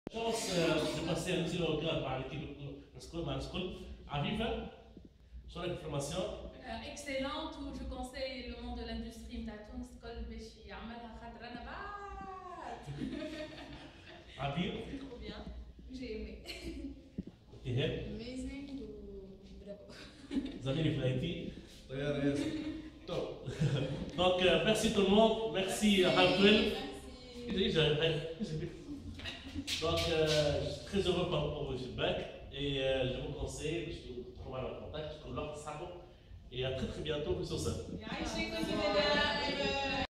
chance de passer un petit regard par l'équipe de l'école. Aviva, sur la formation. Excellente, où je conseille le monde de l'industrie de Tunis l'école باش يعملها خاطر انا بعد. Aviv. Trop bien. J'ai aimé. Amazing ou bravo. Zamili Flaiti. Yes. Donc, merci tout le monde. Merci Raphaël. Donc, je suis très heureux pour vos feedbacks et je vous conseille de trouver le contact, et à très très bientôt sur ça.